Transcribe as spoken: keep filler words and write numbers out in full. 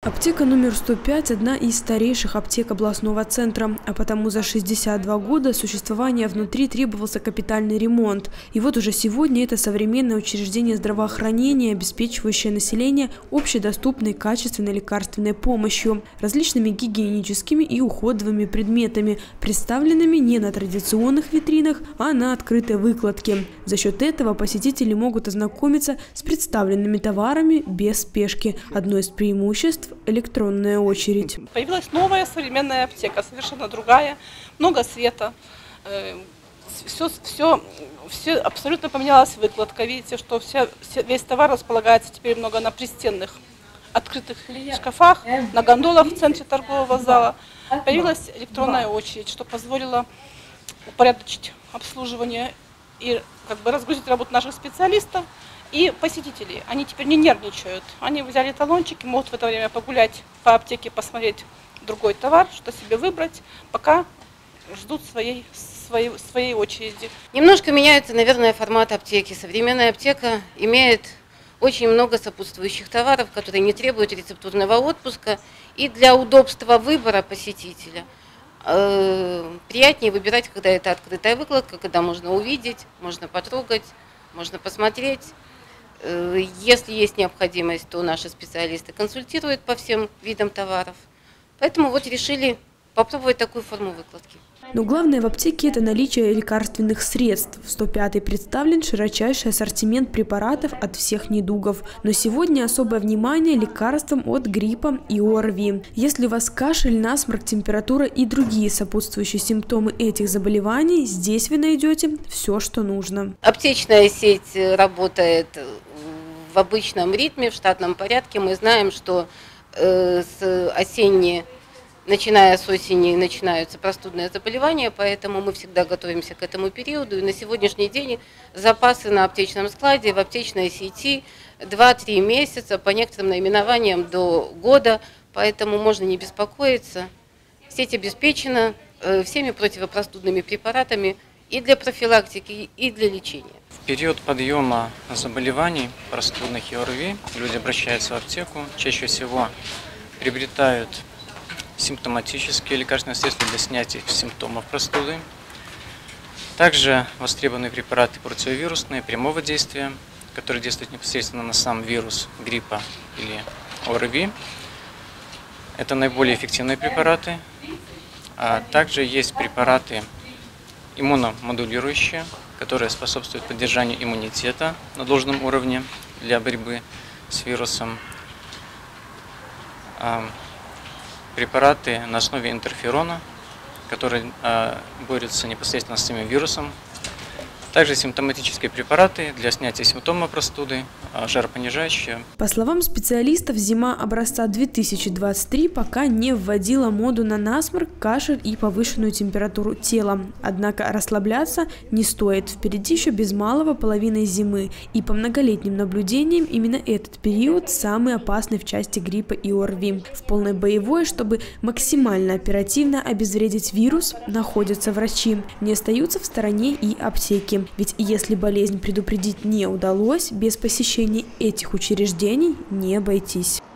Аптека номер сто пять – одна из старейших аптек областного центра, а потому за шестьдесят два года существования внутри требовался капитальный ремонт. И вот уже сегодня это современное учреждение здравоохранения, обеспечивающее население общедоступной качественной лекарственной помощью, различными гигиеническими и уходовыми предметами, представленными не на традиционных витринах, а на открытой выкладке. За счет этого посетители могут ознакомиться с представленными товарами без спешки. Одно из преимуществ – электронная очередь. Появилась новая современная аптека, совершенно другая, много света, все, все, все абсолютно поменялась выкладка. Видите, что вся, весь товар располагается теперь много на пристенных открытых шкафах, на гондолах в центре торгового зала. Появилась электронная очередь, что позволило упорядочить обслуживание и как бы разгрузить работу наших специалистов. И посетители, они теперь не нервничают, они взяли талончики, могут в это время погулять по аптеке, посмотреть другой товар, что себе выбрать, пока ждут своей, своей, своей очереди. Немножко меняется, наверное, формат аптеки. Современная аптека имеет очень много сопутствующих товаров, которые не требуют рецептурного отпуска, и для удобства выбора посетителя э, приятнее выбирать, когда это открытая выкладка, когда можно увидеть, можно потрогать, можно посмотреть. Если есть необходимость, то наши специалисты консультируют по всем видам товаров. Поэтому вот решили попробовать такую форму выкладки. Но главное в аптеке – это наличие лекарственных средств. В сто пятой представлен широчайший ассортимент препаратов от всех недугов. Но сегодня особое внимание лекарствам от гриппа и ОРВИ. Если у вас кашель, насморк, температура и другие сопутствующие симптомы этих заболеваний, здесь вы найдете все, что нужно. Аптечная сеть работает в обычном ритме, в штатном порядке. Мы знаем, что э, с осенней, начиная с осени, начинаются простудные заболевания, поэтому мы всегда готовимся к этому периоду. И на сегодняшний день запасы на аптечном складе, в аптечной сети два-три месяца, по некоторым наименованиям до года, поэтому можно не беспокоиться. Сеть обеспечена э, всеми противопростудными препаратами и для профилактики, и для лечения. В период подъема заболеваний простудных и ОРВИ люди обращаются в аптеку, чаще всего приобретают симптоматические лекарственные средства для снятия симптомов простуды. Также востребованы препараты противовирусные, прямого действия, которые действуют непосредственно на сам вирус гриппа или ОРВИ. Это наиболее эффективные препараты. А также есть препараты иммуномодулирующие, которые способствуют поддержанию иммунитета на должном уровне для борьбы с вирусом. Препараты на основе интерферона, которые борются непосредственно с этим вирусом. Также симптоматические препараты для снятия симптомов простуды, жаропонижающие. По словам специалистов, зима образца две тысячи двадцать три пока не вводила моду на насморк, кашель и повышенную температуру тела. Однако расслабляться не стоит. Впереди еще без малого половины зимы. И по многолетним наблюдениям именно этот период самый опасный в части гриппа и ОРВИ. В полной боевой, чтобы максимально оперативно обезвредить вирус, находятся врачи. Не остаются в стороне и аптеки. Ведь если болезнь предупредить не удалось, без посещения этих учреждений не обойтись.